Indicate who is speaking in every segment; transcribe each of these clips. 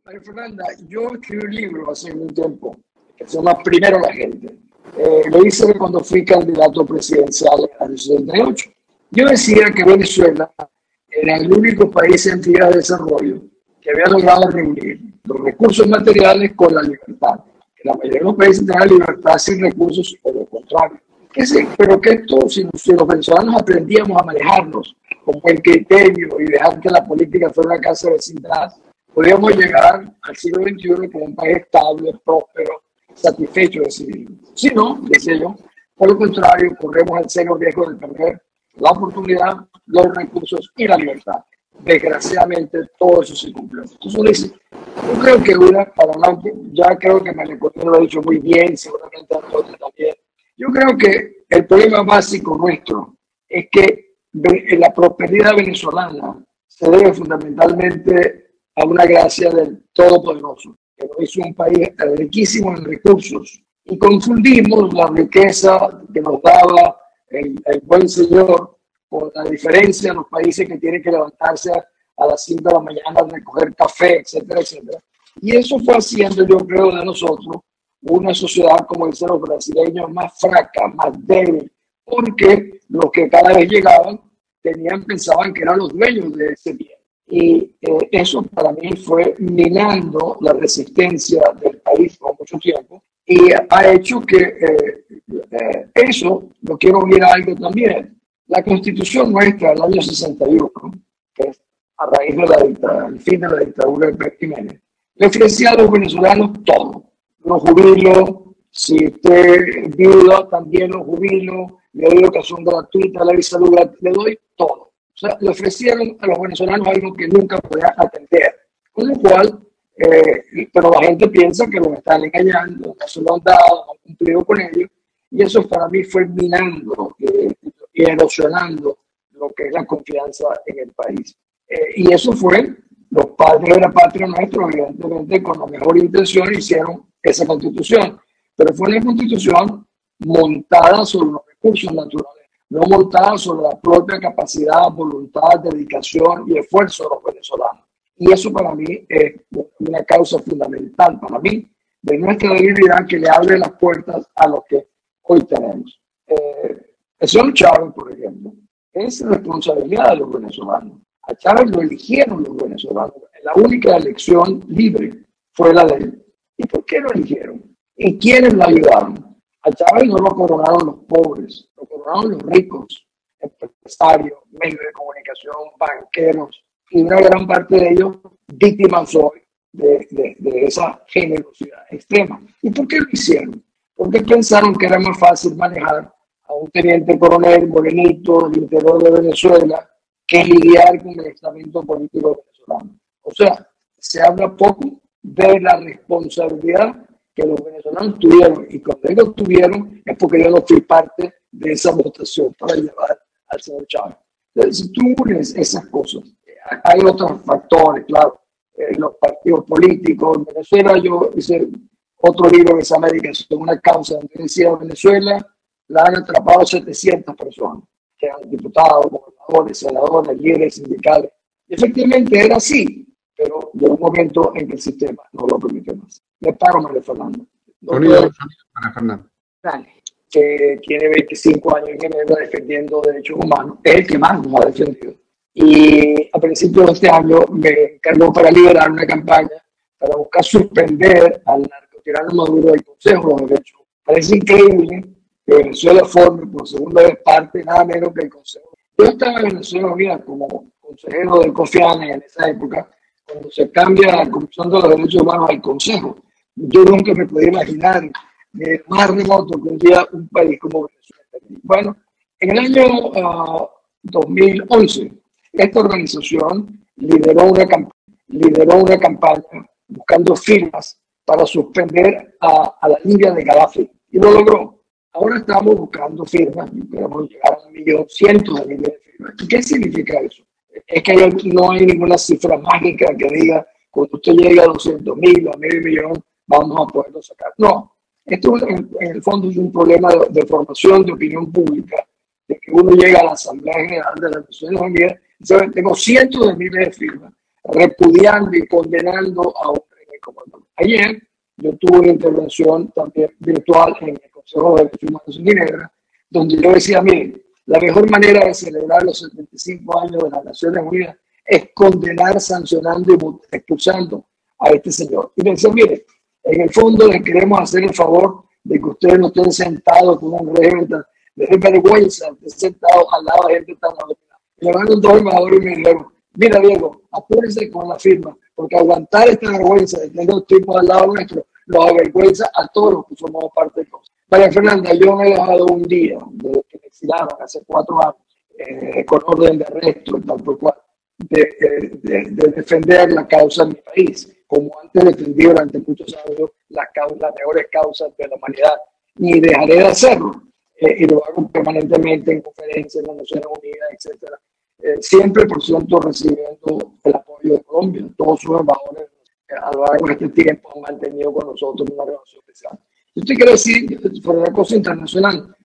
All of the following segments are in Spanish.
Speaker 1: María Fernanda, yo escribí un libro hace un tiempo que se llama Primero la gente. Lo hice cuando fui candidato presidencial en el 68. Yo decía que Venezuela era el único país en vías de desarrollo que había logrado reunir los recursos materiales con la libertad. Que la mayoría de los países tenían libertad sin recursos o lo contrario. Pero que esto, si los venezolanos aprendíamos a manejarnos con buen criterio y dejar que la política fuera una casa de vecindad, podríamos llegar al siglo XXI como un país estable, próspero, satisfecho de sí mismo. Si no, decía yo, por lo contrario, corremos el serio riesgo de perder la oportunidad, los recursos y la libertad. Desgraciadamente, todo eso se cumple. Entonces uno dice, yo creo que ya creo que María Corina lo ha dicho muy bien, seguramente Antonio también. Yo creo que el problema básico nuestro es que la prosperidad venezolana se debe fundamentalmente a una gracia del Todopoderoso, que nos hizo un país riquísimo en recursos, y confundimos la riqueza que nos daba el buen Señor con la diferencia de los países que tienen que levantarse a las 5 de la mañana a recoger café, etcétera, etcétera. Y eso fue haciendo, yo creo, de nosotros una sociedad, como dicen los brasileños, más fraca, más débil, porque los que cada vez llegaban pensaban que eran los dueños de ese bien. Y eso para mí fue minando la resistencia del país por mucho tiempo y ha hecho que eso lo quiero unir a algo también. La Constitución nuestra del año 61, que es a raíz del fin de la dictadura de Pérez Jiménez, le ofrecía a los venezolanos todo. Los jubilo, si usted es viuda, también los jubilo, le doy educación gratuita, la salud, le doy todo. O sea, le ofrecieron a los venezolanos algo que nunca podían atender. Con lo cual, pero la gente piensa que los están engañando, no se lo han dado, no han cumplido con ellos. Y eso para mí fue minando y erosionando lo que es la confianza en el país. Y eso fue, los padres de la patria nuestra, evidentemente, con la mejor intención, hicieron esa constitución. Pero fue una constitución montada sobre los recursos naturales, no montada sobre la propia capacidad, voluntad, dedicación y esfuerzo de los venezolanos. Y eso para mí es una causa fundamental para mí de nuestra debilidad, que le abre las puertas a lo que hoy tenemos. El señor Chávez, por ejemplo, es responsabilidad de los venezolanos. A Chávez lo eligieron los venezolanos. La única elección libre fue la de él. ¿Y por qué lo eligieron? ¿Y quiénes lo ayudaron? A Chávez no lo coronaron los pobres, lo coronaron los ricos, empresarios, medios de comunicación, banqueros, y una gran parte de ellos víctimas hoy de esa generosidad extrema. ¿Y por qué lo hicieron? Porque pensaron que era más fácil manejar a un teniente coronel morenito del interior de Venezuela que lidiar con el estamento político venezolano. O sea, se habla poco de la responsabilidad que los venezolanos tuvieron, y cuando ellos tuvieron es porque yo no fui parte de esa votación para llevar al señor Chávez. Entonces, si tú unes esas cosas, hay otros factores, claro, los partidos políticos. En Venezuela yo hice otro libro que se llama Dedicación a una causa, donde decía Venezuela la han atrapado 700 personas, que eran diputados, gobernadores, senadores, líderes sindicales. Y efectivamente era así, pero llegó un momento en que el sistema no lo permite más. Me paro, María Fernanda.
Speaker 2: María Fernanda.
Speaker 1: Vale. Que tiene 25 años en Ginebra defendiendo derechos humanos, es el que más nos ha defendido. Y a principios de este año me encargó para liderar una campaña para buscar suspender al narcotirano Maduro del Consejo de los Derechos Humanos. Parece increíble que Venezuela forme por segunda vez parte nada menos que el Consejo. Yo estaba en Venezuela Unida como consejero del Kofi Annan en esa época, cuando se cambia la Comisión de los Derechos Humanos al Consejo. Yo nunca me podía imaginar ni el más remoto que un día un país como Venezuela. Bueno, en el año 2011, esta organización lideró una campaña buscando firmas para suspender a la Libia de Gaddafi, y lo logró. Ahora estamos buscando firmas y queremos llegar a 1.000.000, cientos de miles de firmas. ¿Y qué significa eso? Es que no hay ninguna cifra mágica que diga cuando usted llegue a 200.000 o a 500.000 vamos a poderlo sacar. No, esto en el fondo es un problema de formación de opinión pública, de que uno llega a la Asamblea General de las Naciones Unidas y sabe, tengo cientos de miles de firmas repudiando y condenando a un como el dolor. Ayer yo tuve una intervención también virtual en el Consejo de Derechos Humanos en Ginebra, donde yo decía, miren, la mejor manera de celebrar los 75 años de las Naciones Unidas es condenar, sancionando y expulsando a este señor. Y me decía, miren, en el fondo les queremos hacer el favor de que ustedes no estén sentados con un régimen de vergüenza, estén sentados al lado de gente tan avenida. Me llamaron dos embajadores y me dijeron, mira Diego, apúrense con la firma, porque aguantar esta vergüenza de tener dos tipos al lado nuestro nos avergüenza a todos los que formamos parte de cosas. María Fernanda, yo me he dejado un día desde que me exilaron hace 4 años con orden de arresto, tal por cual, de defender la causa de mi país, como antes defendí durante muchos años las mejores causas de la humanidad, ni dejaré de hacerlo, y lo hago permanentemente en conferencias, en las Naciones Unidas, etcétera. Siempre, por cierto, recibiendo el apoyo de Colombia. Todos sus embajadores a lo largo de este tiempo han mantenido con nosotros una relación especial. Yo te quiero decir, por una cosa internacional,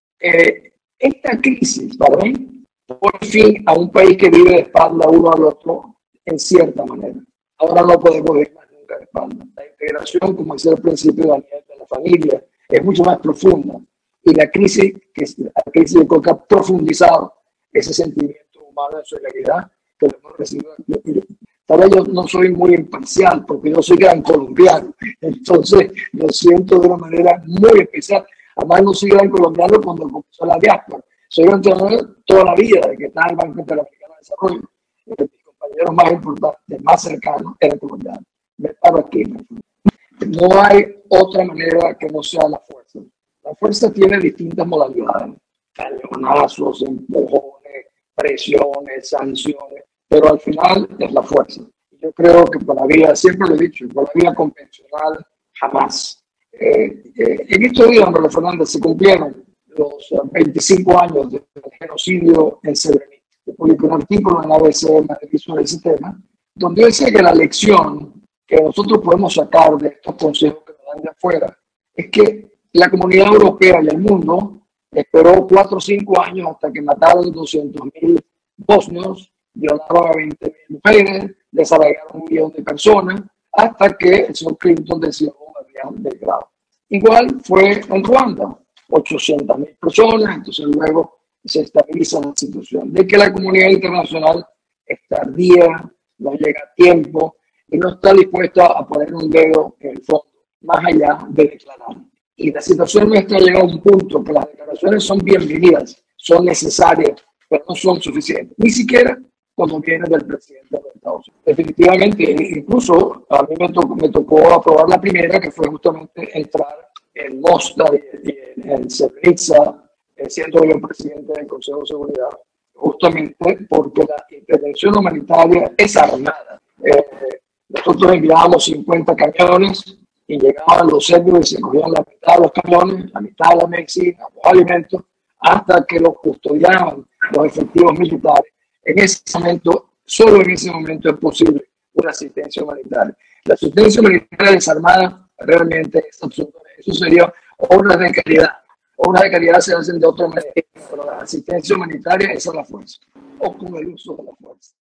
Speaker 1: esta crisis, para mí, por fin a un país que vive de espalda uno al otro, en cierta manera. Ahora no podemos vivir más nunca de espalda. La integración, como decía al principio, de la familia, es mucho más profunda. Y la crisis yo creo que ha profundizado ese sentimiento humano de solidaridad que lo hemos recibido. Tal vez yo no soy muy imparcial porque yo soy gran colombiano, entonces lo siento de una manera muy especial. Además no soy gran colombiano cuando comenzó la diáspora, soy gran colombiano toda la vida, de que estaba en el Banco Interamericano de Desarrollo. Mis compañeros más importantes, más cercanos, eran colombianos. Me paro aquí. No hay otra manera que no sea la fuerza. La fuerza tiene distintas modalidades, cañonazos, empujones, presiones, sanciones, pero al final es la fuerza. Yo creo que por la vía, siempre lo he dicho, por la vía convencional, jamás. En estos días, María Fernanda, se cumplieron los 25 años del genocidio en Srebrenica. Yo publiqué un artículo en la ABC en Madrid sobre ese tema, donde decía que la lección que nosotros podemos sacar de estos consejos que nos dan de afuera es que la comunidad europea y el mundo esperó 4 o 5 años hasta que mataron 200.000 bosnios, violaron a 20.000 mujeres, desarraigaron 1 millón de personas, hasta que el señor Clinton decidió bombardear Belgrado. Igual fue en Ruanda, 800.000 personas, entonces luego se estabiliza la situación. De que la comunidad internacional es tardía, no llega a tiempo y no está dispuesta a poner un dedo en el fondo, más allá de declarar. Y la situación nuestra ha llegado a un punto que las declaraciones son bienvenidas, son necesarias, pero no son suficientes, ni siquiera cuando viene del presidente de los Estados Unidos. Definitivamente, incluso a mí me tocó aprobar la primera, que fue justamente entrar en Mostar y en Srebrenica, siendo yo presidente del Consejo de Seguridad, justamente porque la intervención humanitaria es armada. Nosotros enviábamos 50 camiones y llegaban los serbios y se cogían la mitad de los camiones, la mitad de la medicina, los alimentos, hasta que los custodiaban los efectivos militares. En ese momento, solo en ese momento es posible una asistencia humanitaria. La asistencia humanitaria desarmada realmente es absurda. Eso sería obras de caridad. Obras de caridad se hacen de otra manera, pero la asistencia humanitaria es a la fuerza, o con el uso de la fuerza.